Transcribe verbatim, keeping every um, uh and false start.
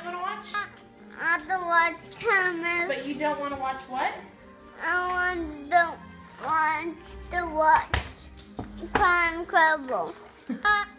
want to watch? I want to watch Thomas. But you don't want to watch what? I want to, want to watch Crime Crumble.